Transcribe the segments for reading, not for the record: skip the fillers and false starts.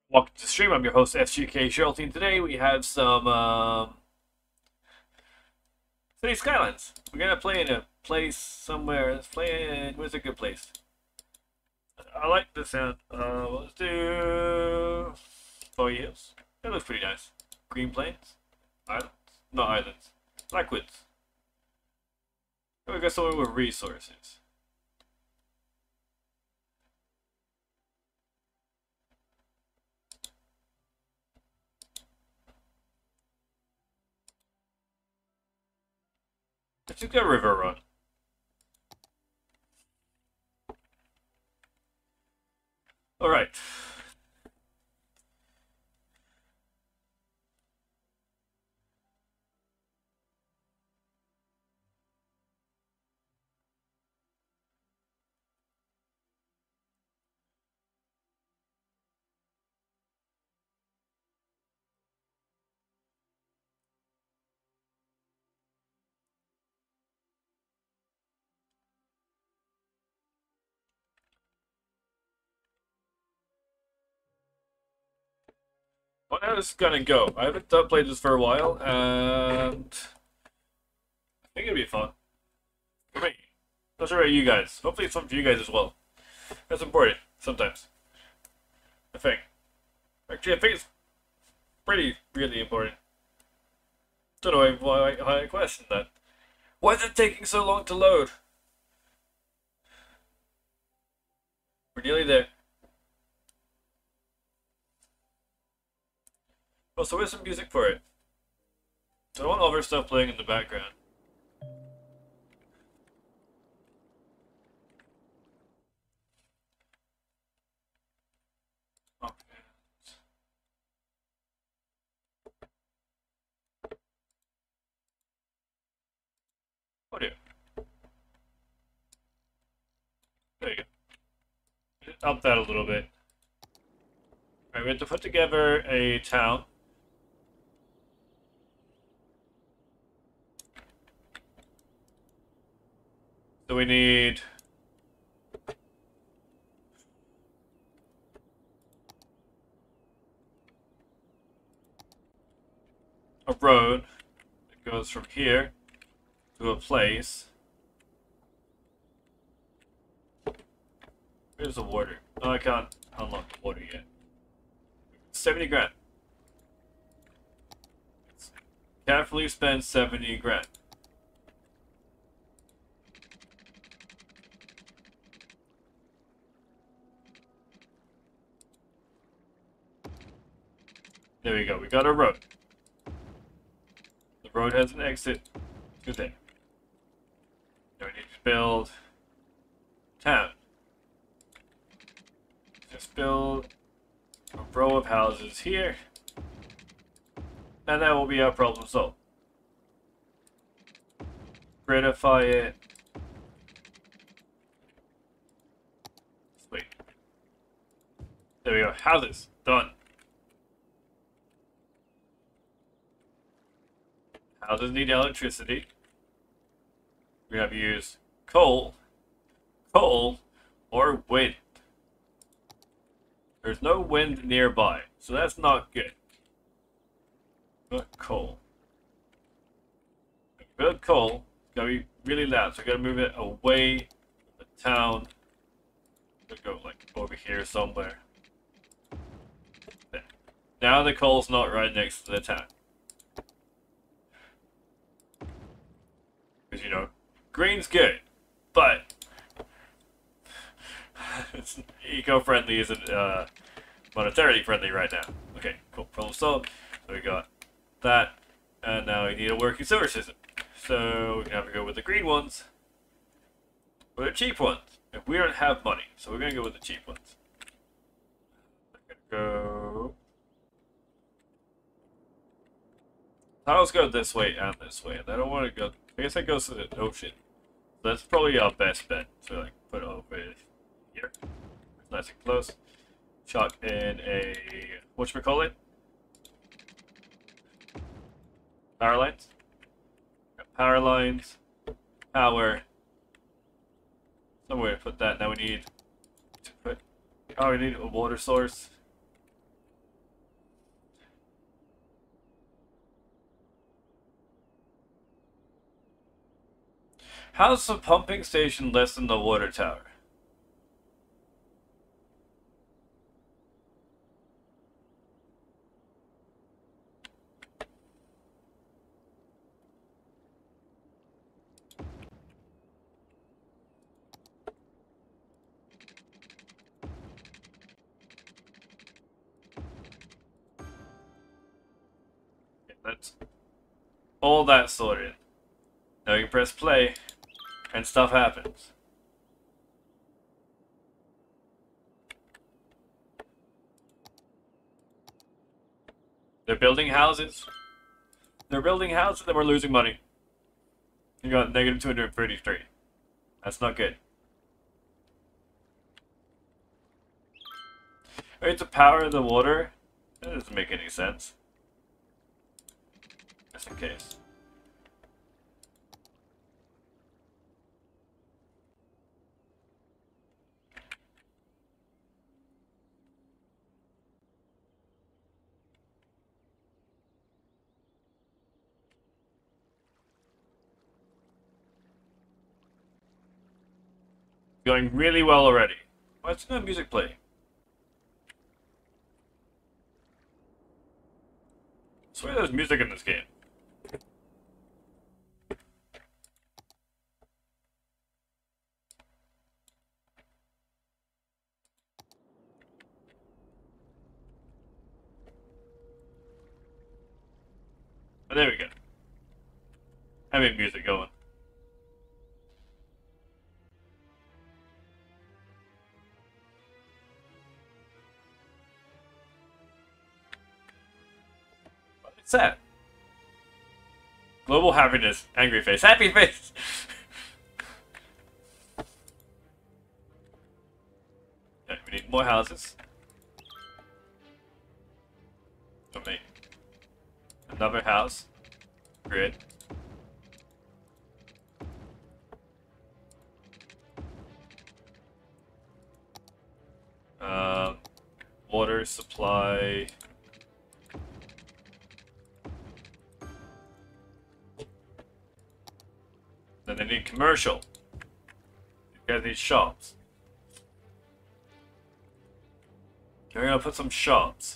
Welcome to the stream. I'm your host, SGK Sheralty, and today we have some City Skylines. We're gonna play in a place somewhere. Let's play in. Where's a good place? I like the sound. Let's do Bowie Hills. That looks pretty nice. Green Plains, islands, not islands. Blackwoods. We got somewhere with resources. Let's just go River Run. All right. Well, how is this gonna go? I haven't played this for a while, and I think it'll be fun. For me. Not sure about you guys. Hopefully it's fun for you guys as well. That's important, sometimes. I think. Actually, I think it's really important. Don't know why I question that. Why is it taking so long to load? We're nearly there. Oh, so where's some music for it? So I want other stuff playing in the background. Oh, oh dear. There you go. Up that a little bit. Alright, we have to put together a town. So we need a road that goes from here to a place. Where's the water? Oh, I can't unlock the water yet. 70 grand. Carefully spend 70 grand. There we go. We got a road. The road has an exit to there. Now we need to build town. Just build a row of houses here, and that will be our problem solved. Gridify it. Sweet. There we go. Houses done. Houses need electricity. We have to use coal, or wind. There's no wind nearby, so that's not good. But coal. If we build coal, it's gotta be really loud, so we gotta move it away from the town. We'll go like over here somewhere. There. Now the coal's not right next to the town. Because, you know, green's good, but it's eco-friendly isn't monetarily friendly right now. Okay, cool. Problem solved. So we got that, and now we need a working sewer system. So we can have to go with the green ones, or the cheap ones. If we don't have money, so we're gonna go with the cheap ones. I'm gonna go. Tiles go this way and this way, and I don't want to go. I guess that goes to the ocean. So that's probably our best bet. So like put it over here. It's nice and close. Chuck in a whatchamacallit? Power lines. Got power lines. Power. Somewhere to put that. Now we need to put. Oh, we need a water source. How's the pumping station less than the water tower? Okay, that's all that sorted. Now you press play, and stuff happens. They're building houses. They're building houses and we're losing money. You got negative 233. That's not good. Alright, to power the water. That doesn't make any sense. Just in case. Going really well already. Why is no music playing? I swear there's music in this game. Oh, there we go. Having music going. What's that? Global happiness. Angry face. Happy face! Okay, we need more houses. Okay. Another house. Grid. Water supply. Then they need commercial. You guys need shops. Okay, we're gonna put some shops.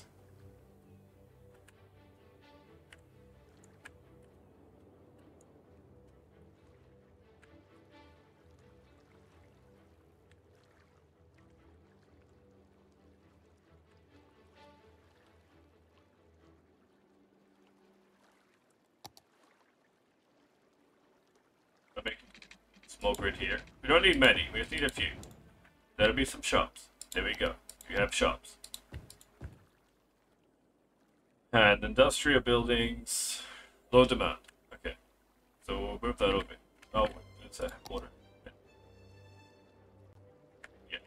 I'll make a small grid here. We don't need many, we just need a few. That'll be some shops. There we go. We have shops. And industrial buildings. Low demand. Okay. So we'll move that over. Oh, it's a water. Yeah.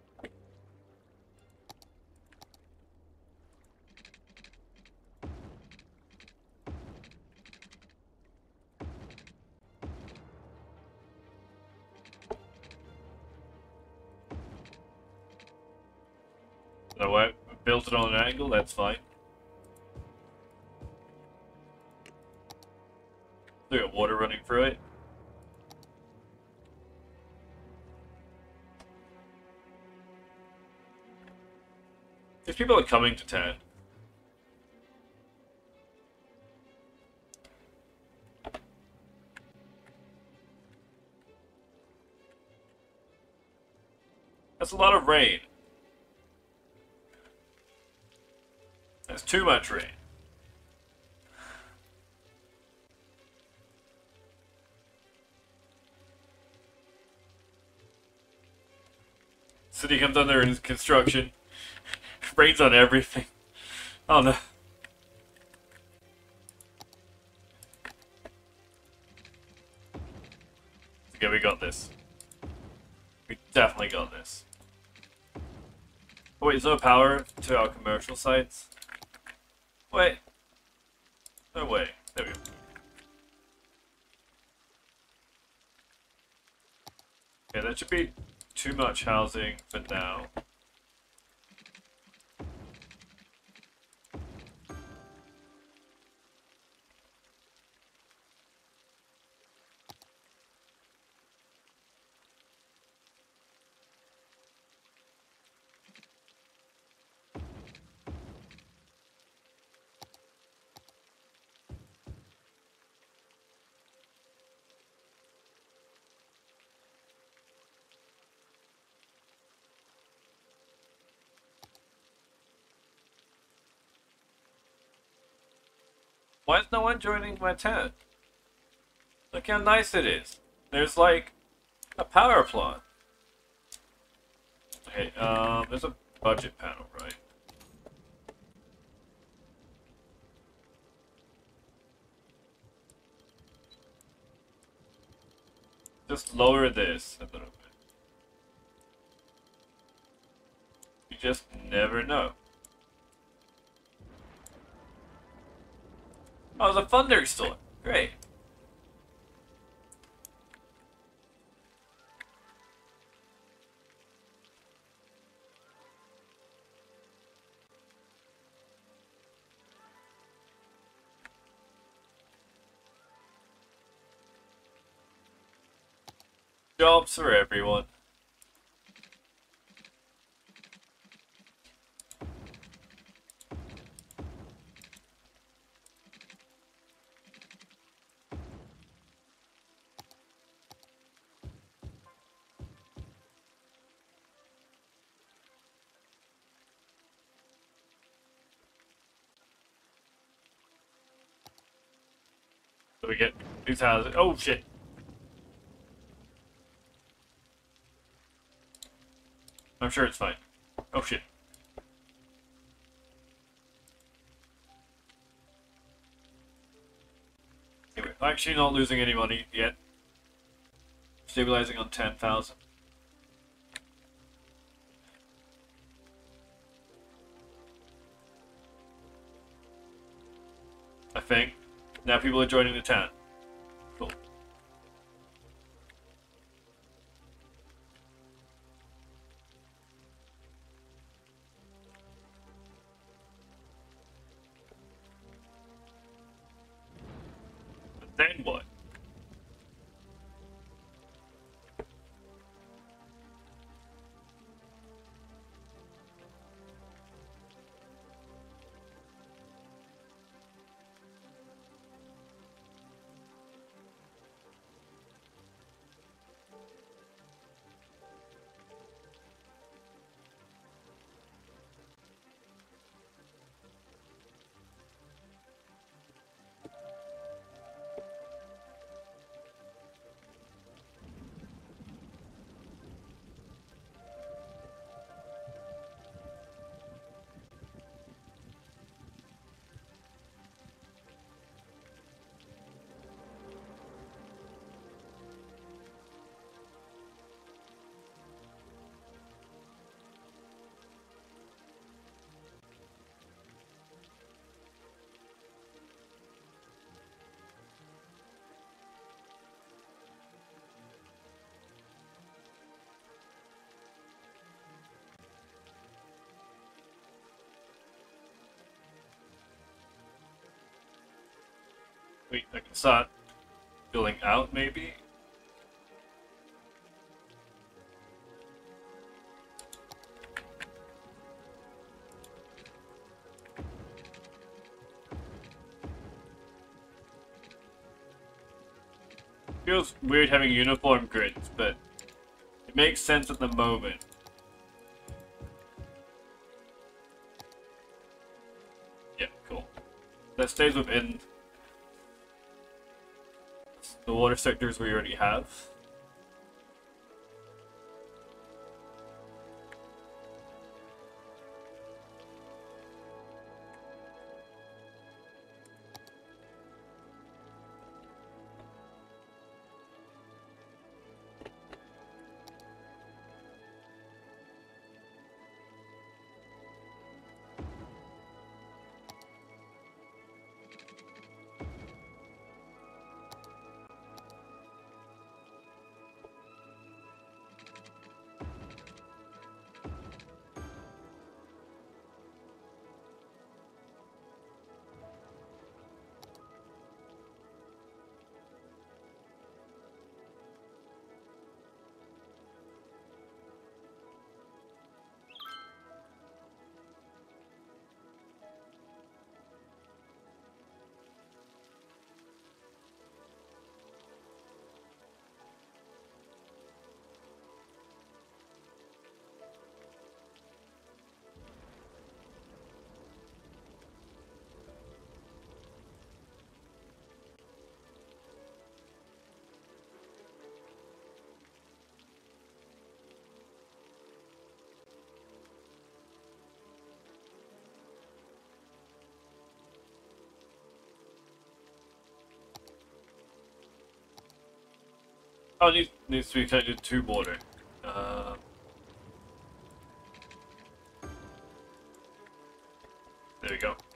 So what? Built it on an angle, that's fine. We got water running through it. These people are coming to town. That's a lot of rain. That's too much rain. City comes under in construction. Rains on everything. Oh no. Okay, we got this. We definitely got this. Oh, wait, there's no power to our commercial sites? Wait. No way. There we go. Okay, that should be too much housing for now. Why is no one joining my tent? Look how nice it is. There's like a power plant. Okay, there's a budget panel, right? Just lower this a little bit. You just never know. Oh, the thunderstorm. Great. Jobs for everyone. So we get these houses. Oh shit. I'm sure it's fine. Oh shit. Anyway, actually not losing any money yet. Stabilizing on 10,000. I think. Now people are joining the tent. Cool. But then what? Wait, I can start filling out maybe? Feels weird having uniform grids, but it makes sense at the moment. Yeah, cool. That stays within the water sectors we already have. Oh, needs to be connected to water. Uh, there we go.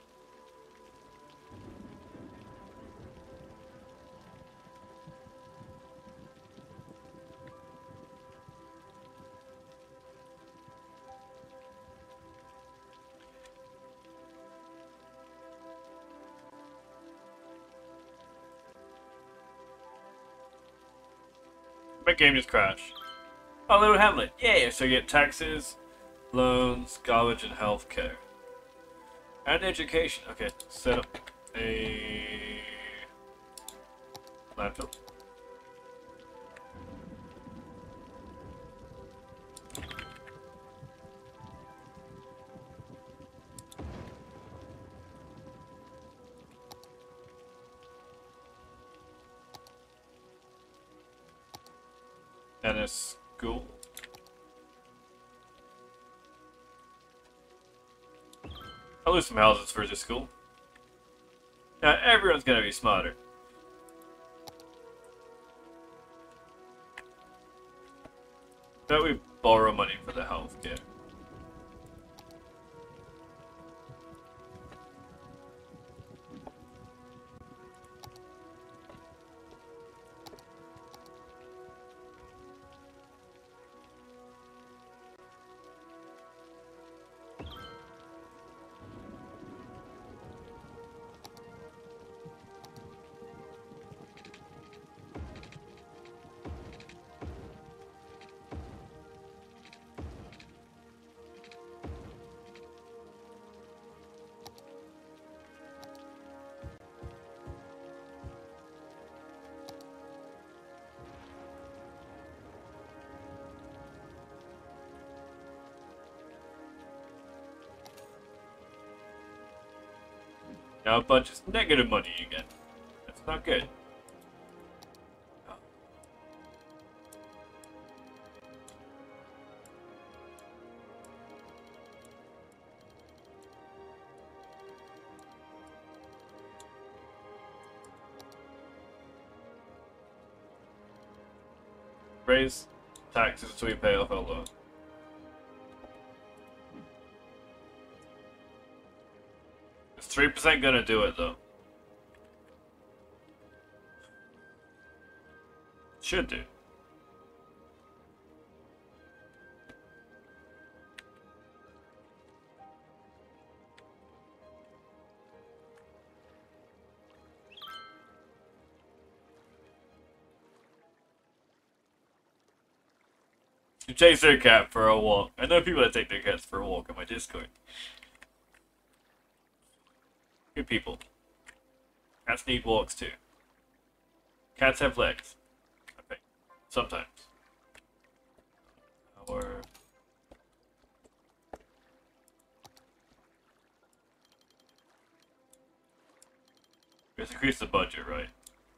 My game just crashed. Oh, Little Hamlet. Yay! So you get taxes, loans, garbage, and healthcare. And education. Okay, set up a landfill. And a school. I'll lose some houses for this school. Now everyone's gonna be smarter. Bet we borrow money for the healthcare. Now a bunch of negative money again. That's not good. Raise taxes until we pay off our loan. Is 3% gonna do it though? Should do. You chase their cat for a walk. I know people that take their cats for a walk on my Discord. Good people. Cats need walks too. Cats have legs. I think. Sometimes. Or... let's increase the budget, right?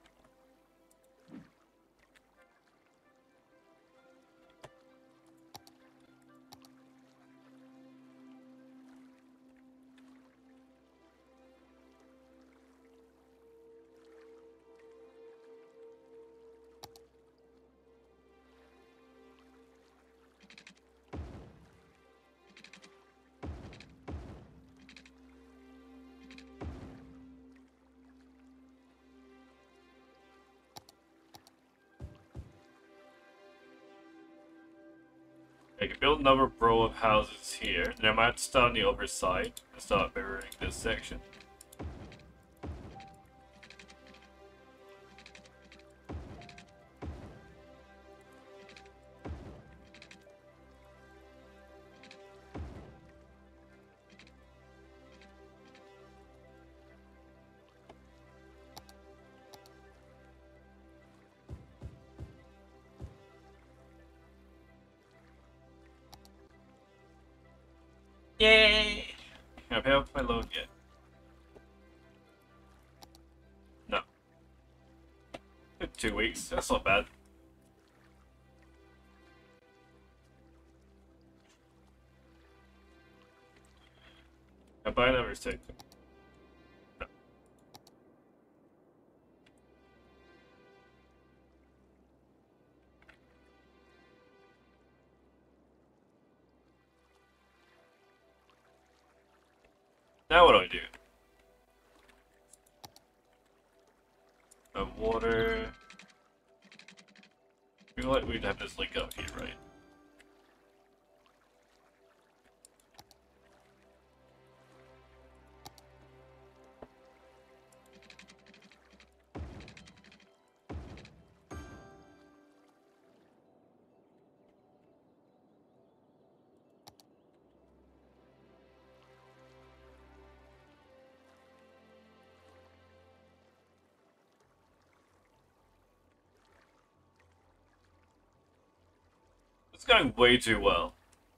I can build another row of houses here, and I might start on the other side and start mirroring this section. Yay! Can I pay off my loan yet? No. 2 weeks, that's not bad. I buy another stick. No. Now what do I do? Water. I feel like we'd have this link up here, right? It's going way too well.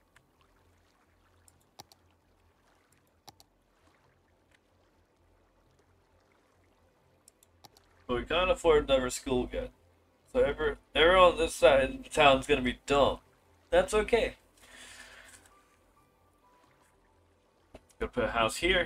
But we can't afford another school yet. So everyone on this side of the town's gonna be dumb. That's okay. Gonna put a house here.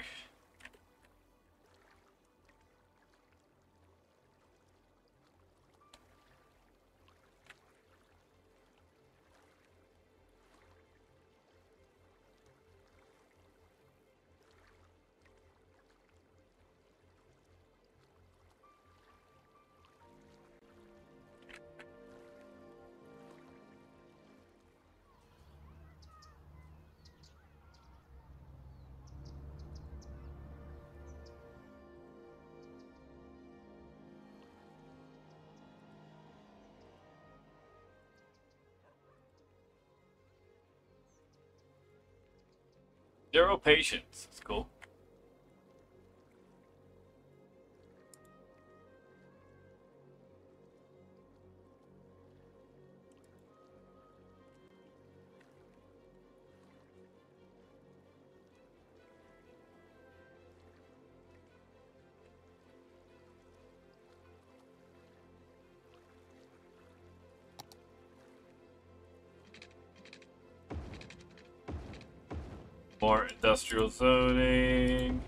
Zero patience. That's cool. More industrial zoning.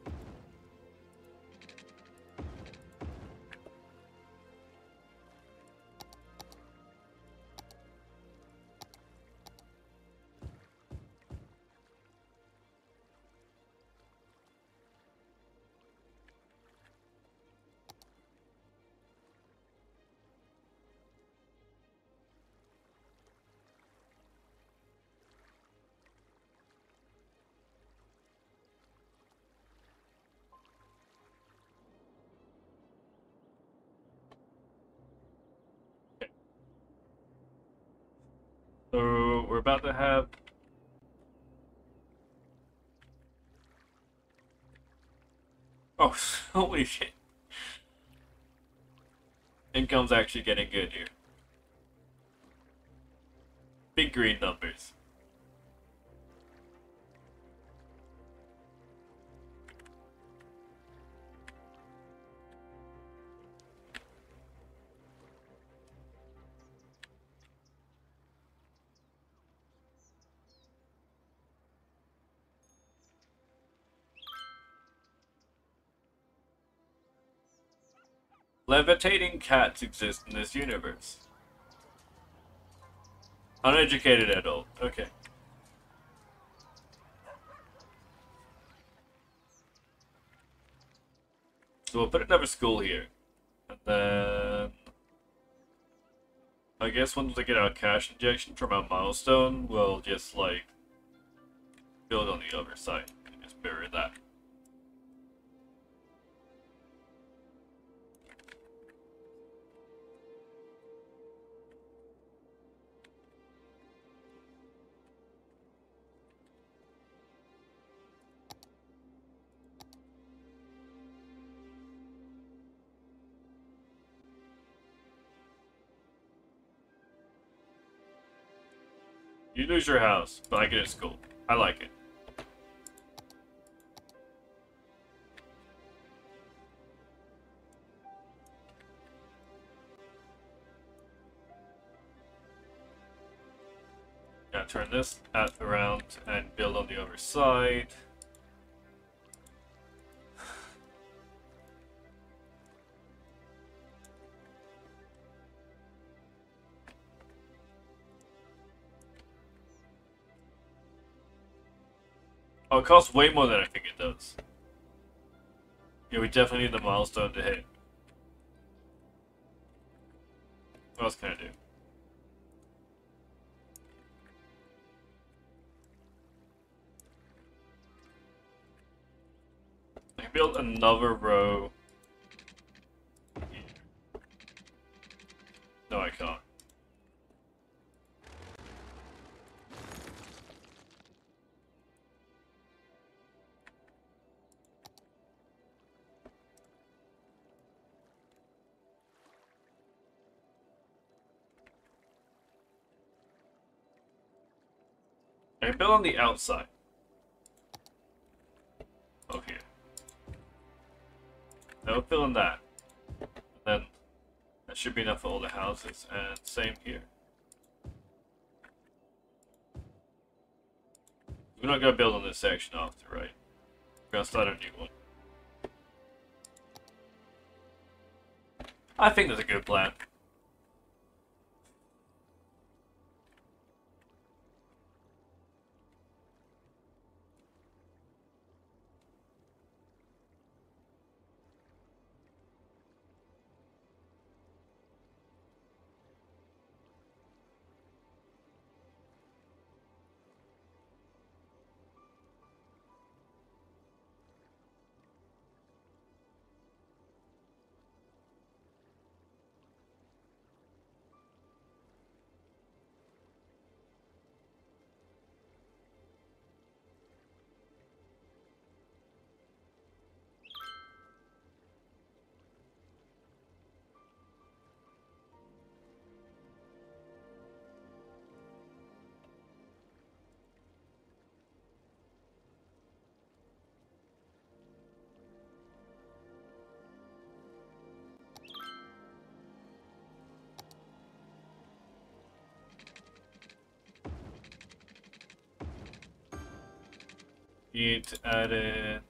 So we're about to have oh holy shit. Income's actually getting good here. Big green numbers. Levitating cats exist in this universe. Uneducated adult. Okay. So we'll put another school here. And then I guess once we get our cash injection from our milestone, we'll just like build on the other side and just bury that. You lose your house, but I get a school. I like it. Now turn this around and build on the other side. Oh, it costs way more than I think it does. Yeah, we definitely need the milestone to hit. What else can I do? I can build another row. No, I can't. I can build on the outside. Okay. I'll fill in that. And then that should be enough for all the houses, and same here. We're not gonna build on this section after, right? We're gonna start a new one. I think that's a good plan. Need to add in.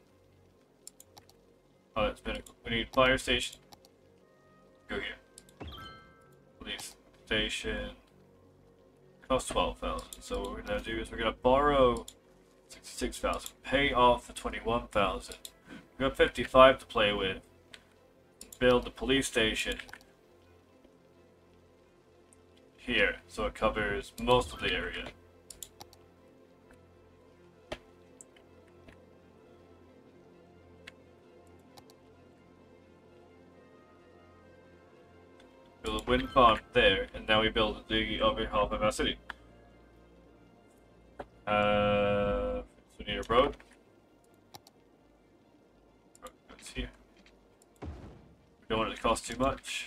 Oh, that's pinnacle. We need fire station. Go here. Police station. Cost 12,000. So what we're gonna do is we're gonna borrow 66,000. Pay off the 21,000. We got 55 to play with. Build the police station here, so it covers most of the area. Build a wind farm there, and now we build the other half of our city. So we need a road. Road goes here. We don't want it to cost too much.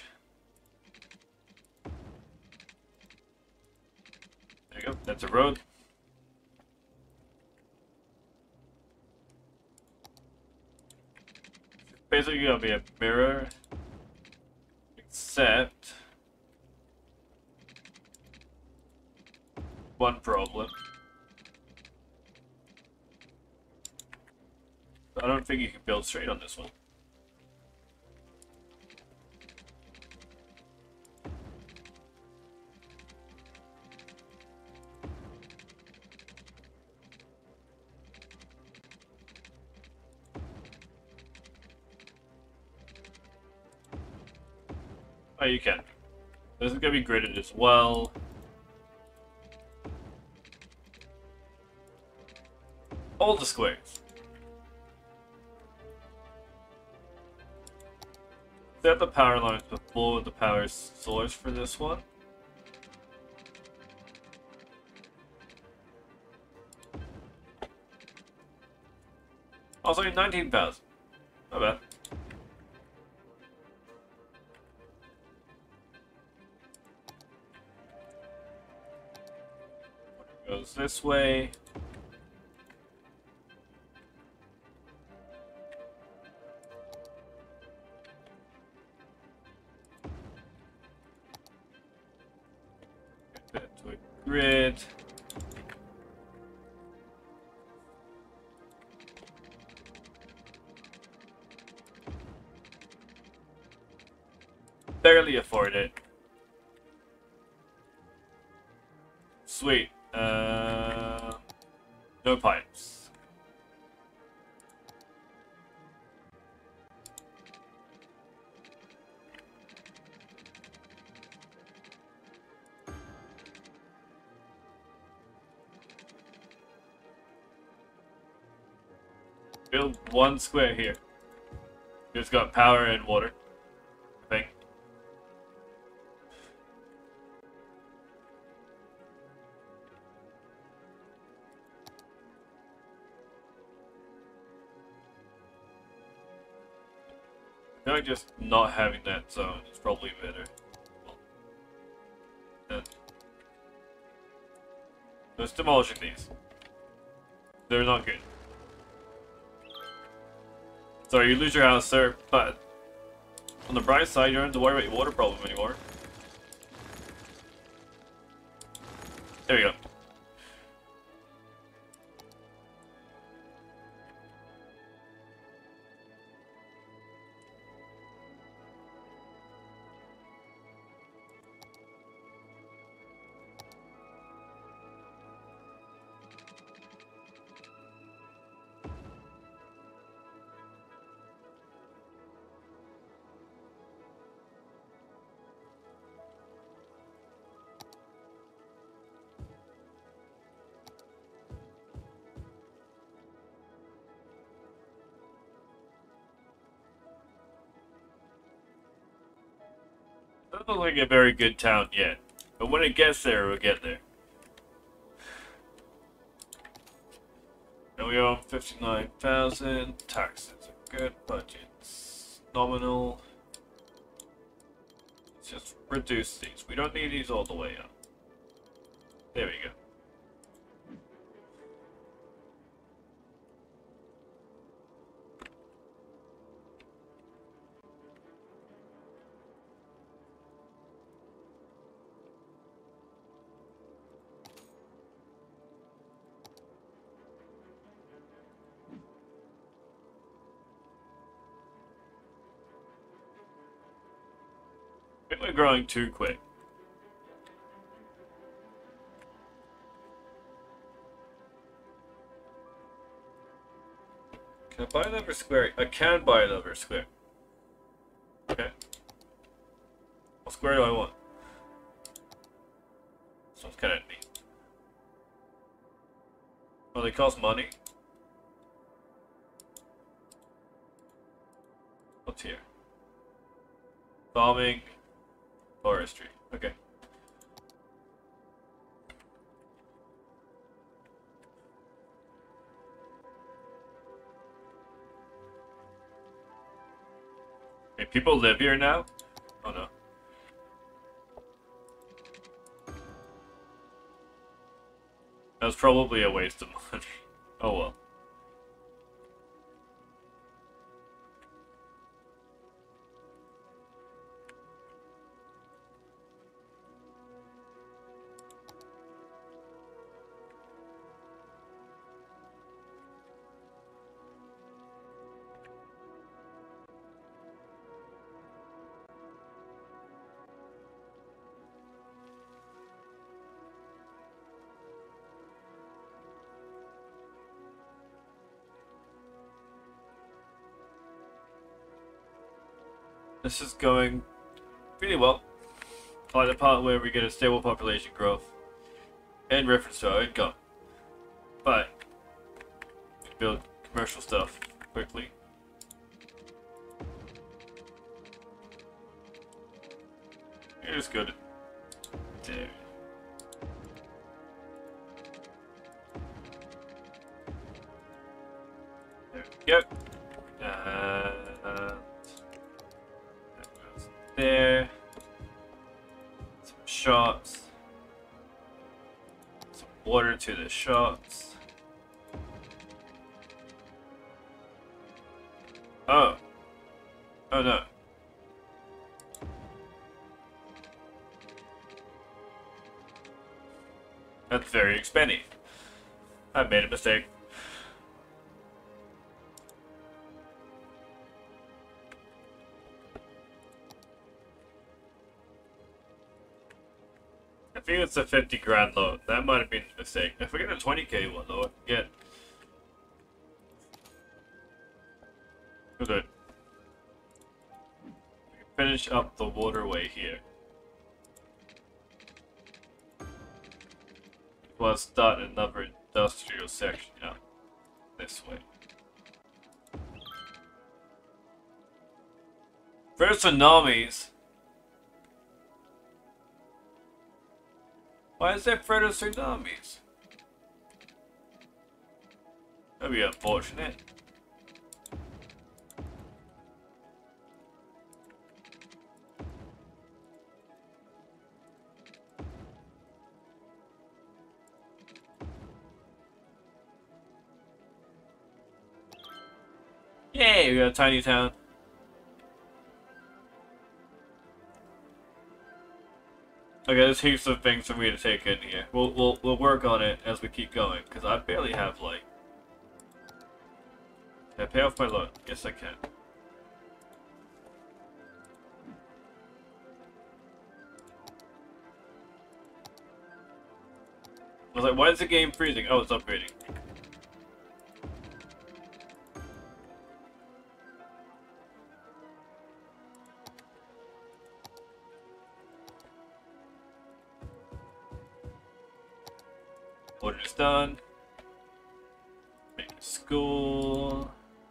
There you go, that's a road. It's basically gonna be a mirror. Except one problem. I don't think you can build straight on this one. Oh, you can. This is going to be gridded as well. All the squares. Set the power lines before the power source for this one. Also, 19,000. Not bad. Goes this way. Get that to a grid. Barely afford it. Sweet. No pipes. Build one square here. It's got power and water, I think. I feel like just not having that zone is probably better. Well, let's demolishing these. They're not good. Sorry, you lose your house, sir, but on the bright side, you don't have to worry about your water problem anymore. There we go. Doesn't look like a very good town yet, but when it gets there, we'll get there. And we own 59,000. Taxes are good. Budgets nominal. Let's just reduce these. We don't need these all the way up. There we go. I think we're growing too quick. Can I buy another square? I can buy another square. Okay. What square do I want? This one's kind of neat. Oh, they cost money? What's here? Farming. Forestry. Okay. Hey, people live here now? Oh no. That was probably a waste of money. Oh well. This is going really well. I like the part where we get a stable population growth and reference to our income. But we can build commercial stuff quickly. Here's good. There. There we go. There. Some shops. Some water to the shops. Oh. Oh no. That's very expensive. I made a mistake. I think it's a 50 grand loan. That might have been a mistake. If we get a 20k one though, I can get. Good. We can finish up the waterway here. We'll start another industrial section up this way. For tsunamis. Why is there further tsunamis? That'd be unfortunate. Yay, we got a tiny town. Okay, there's heaps of things for me to take in here. We'll work on it as we keep going, because I barely have like. Can I pay off my loan? Yes, I can. I was like, why is the game freezing? Oh, it's upgrading. Order's done. Make a school.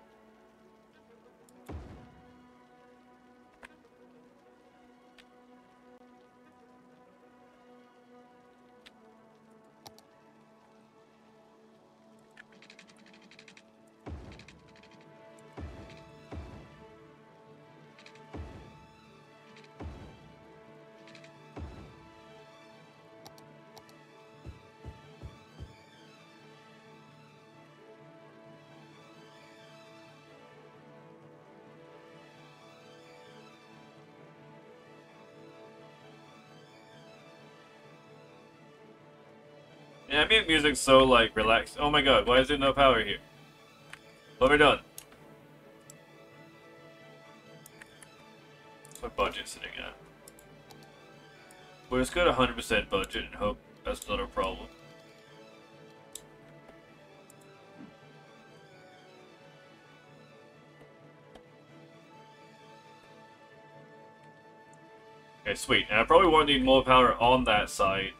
Yeah, I mean music's so like relaxed. Oh my god, why is there no power here? What have we done? What's my budget sitting at? We'll just go to 100% budget and hope that's not a problem. Okay, sweet. And I probably won't need more power on that side.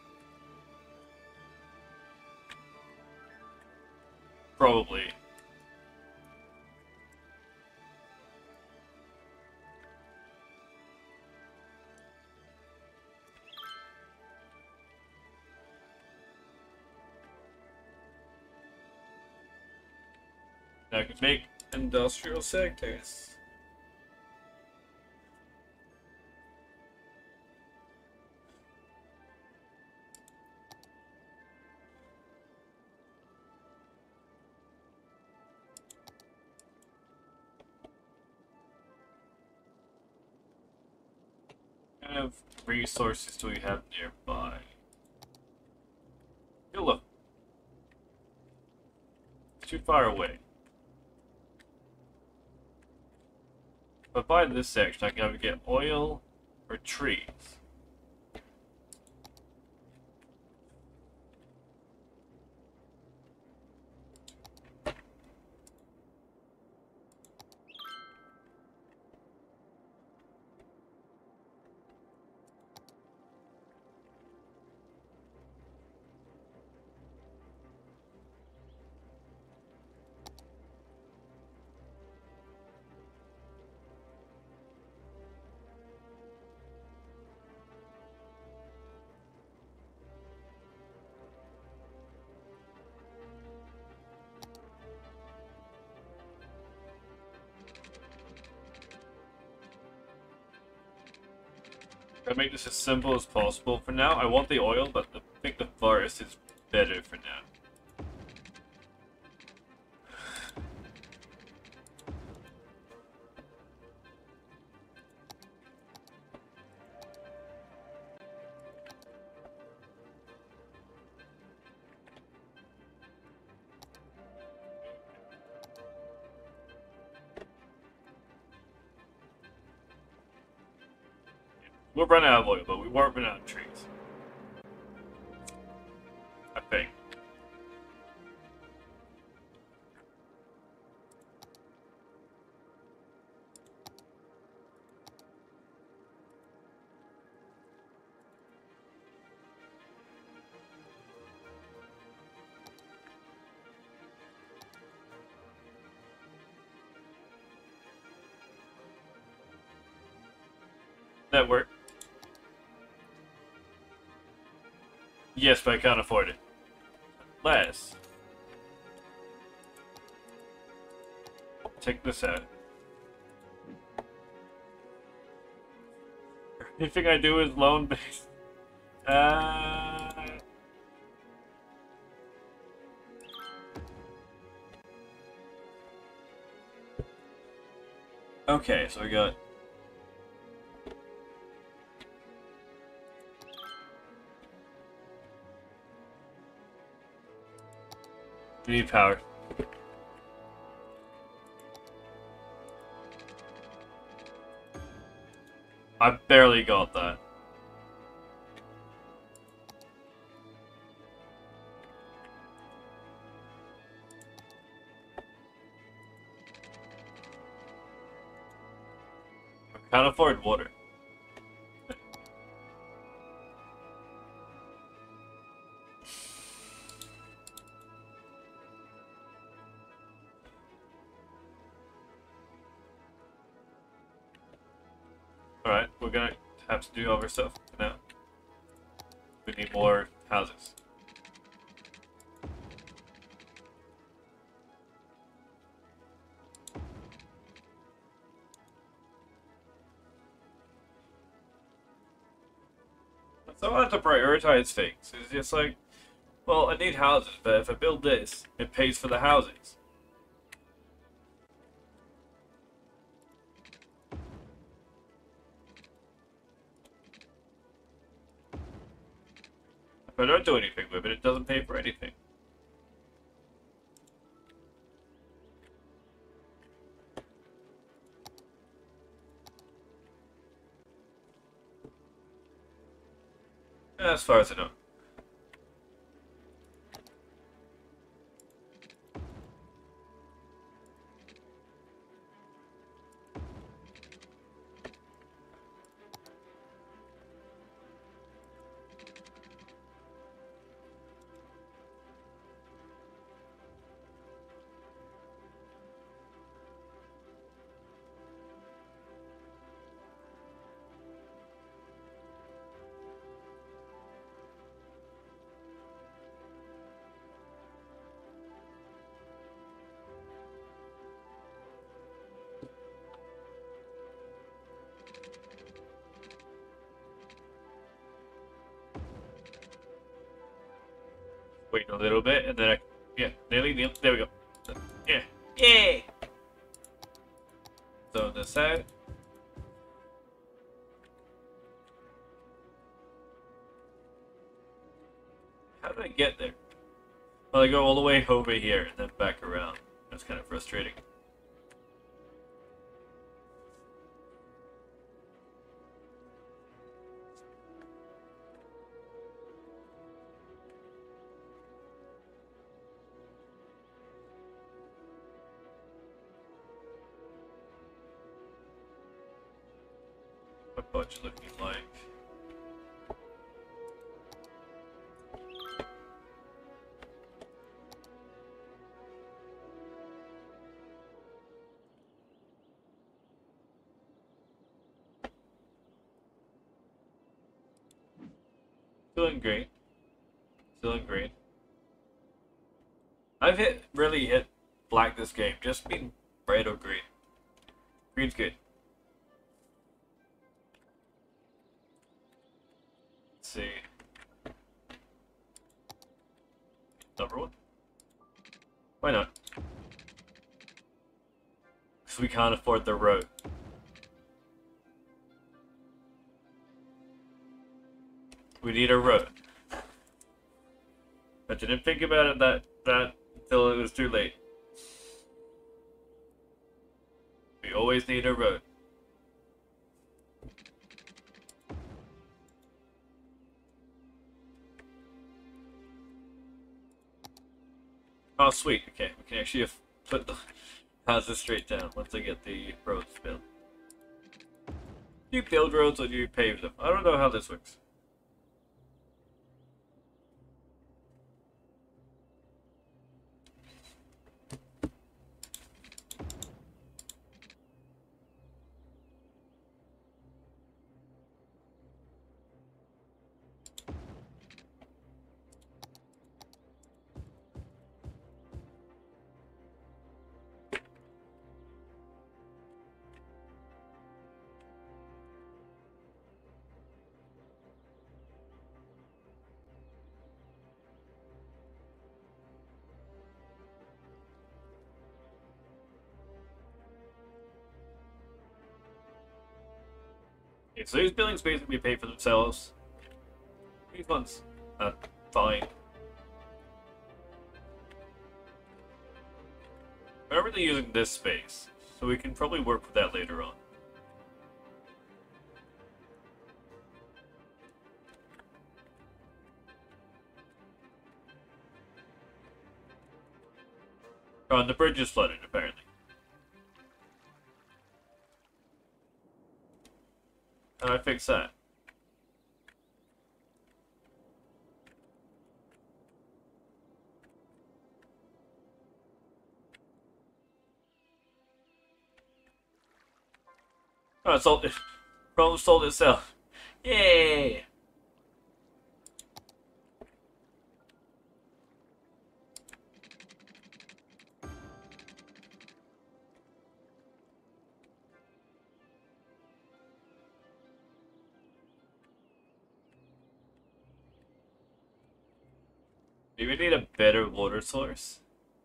Probably. Now I can make industrial sectors. What kind of resources do we have nearby? Hey, look. It's too far away. If I buy this section, I can either get oil or trees. I make this as simple as possible. For now, I want the oil, but I think the forest is better for now. We'll run out of oil, but we won't run out of trees. I think. That work? Yes, but I can't afford it. Less. Take this out. Anything I do is loan based. Okay, so we got. We need power. I barely got that. I can't afford water. Alright, we're gonna have to do other stuff now. We need more houses. So I have to prioritize things. It's just like, well, I need houses, but if I build this, it pays for the housings. If I don't do anything with it, it doesn't pay for anything. As far as I know. Wait a little bit, and then I... Yeah, nearly, there we go. Yeah. Yeah! So this out. How did I get there? Well, I go all the way over here and then back around. That's kind of frustrating. What budget looking like? Still in green. Still in green. I've really hit black this game. Just been red or green. Green's good. Let's see. Number one. Why not? Because we can't afford the road. We need a road. I didn't think about it that until it was too late. We always need a road. Oh, sweet. Okay, we can actually put the houses straight down once I get the roads built. Do you build roads or do you pave them? I don't know how this works. Okay, so these buildings basically pay for themselves. These ones, fine. We're not really using this space, so we can probably work with that later on. Oh, and the bridge is flooded, apparently. How do I fix that? Oh, it solved it. Problem solved itself. Yay! Do we need a better water source?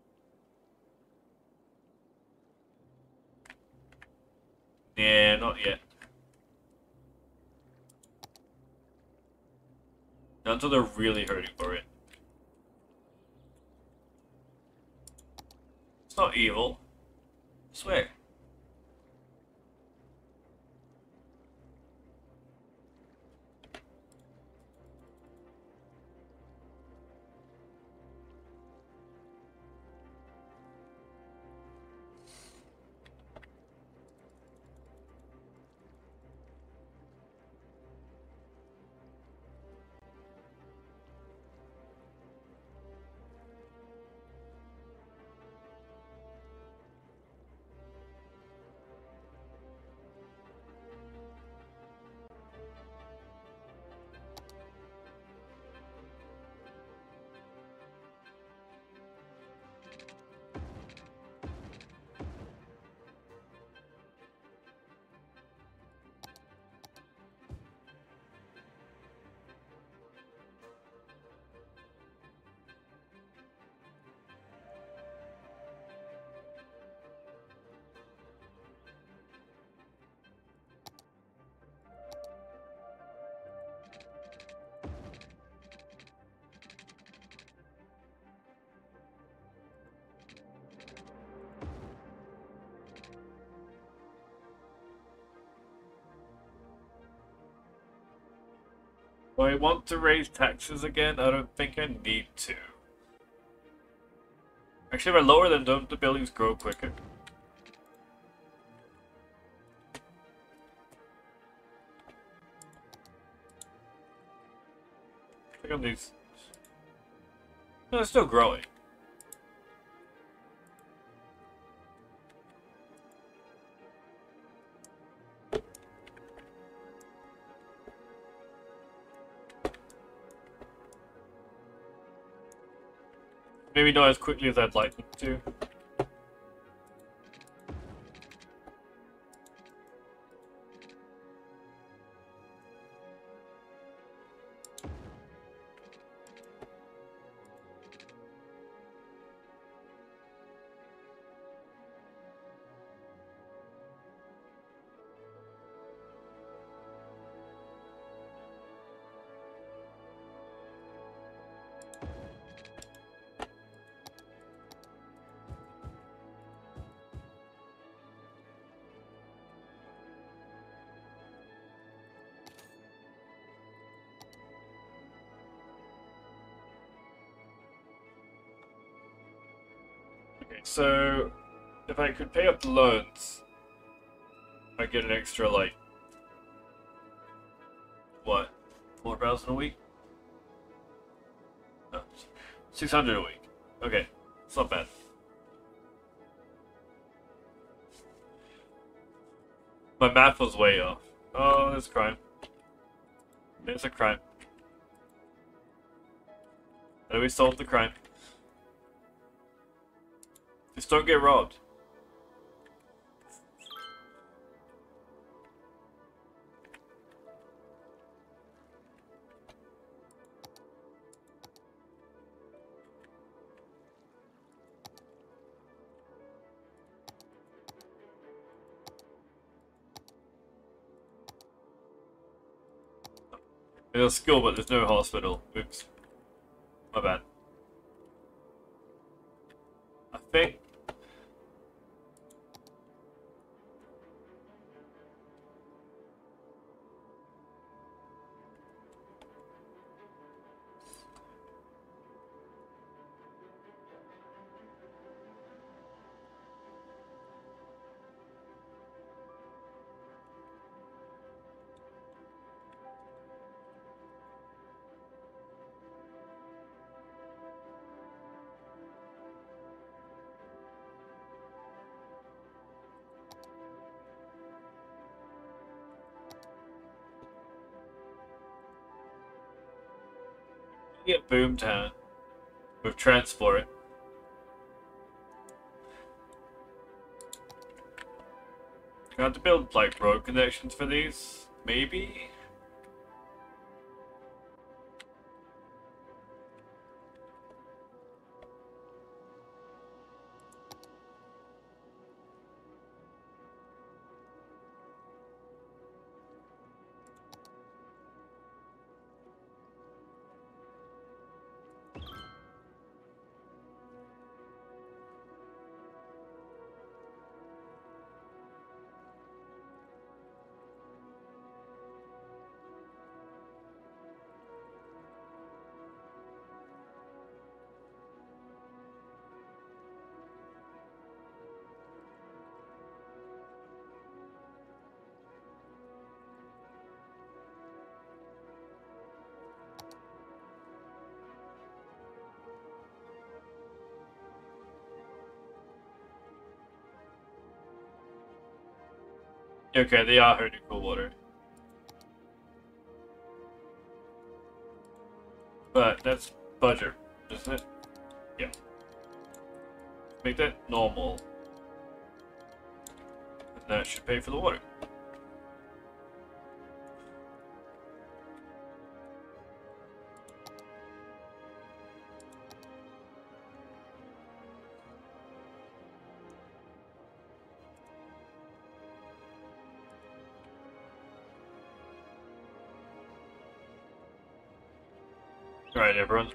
Yeah, not yet. Not until they're really hurting for it. It's not evil. I swear. Do I want to raise taxes again? I don't think I need to. Actually, if I lower them, don't the buildings grow quicker? Check on these. No, they're still growing. Maybe not as quickly as I'd like them to. Okay, so if I could pay up the loans, I get an extra, like, what, 4,000 a week? No, 600 a week. Okay, it's not bad. My math was way off. Oh, there's crime. There's a crime. How do we solve the crime? Just don't get robbed. There's a school, but there's no hospital. Oops. My bad. I think... get Boomtown with transport. I have to build like road connections for these, maybe. Okay, they are hurting cool water. But that's budget, isn't it? Yeah. Make that normal. And that should pay for the water. Alright, everyone.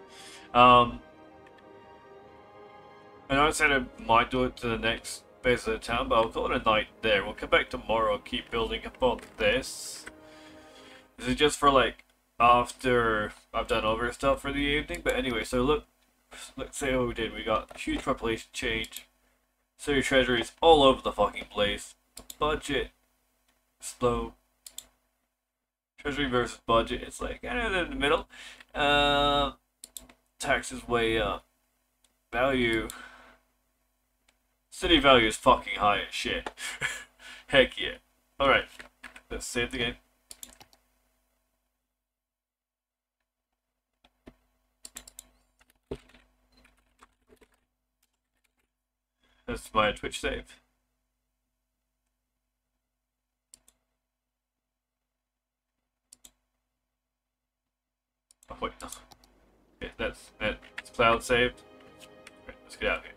I know I said I might do it to the next base of the town, but I'll call it a night there. We'll come back tomorrow, keep building up on this. This is just for like after I've done other stuff for the evening. But anyway, so look, let's say what we did. We got huge population change, city treasuries all over the fucking place. Budget slow. Treasury versus budget, it's like kind of in the middle. Taxes way up. Value. City value is fucking high as shit. Heck yeah. Alright, let's save the game. That's my Twitch save. Oh wait, no. Okay, that's cloud saved. Right, let's get out of here.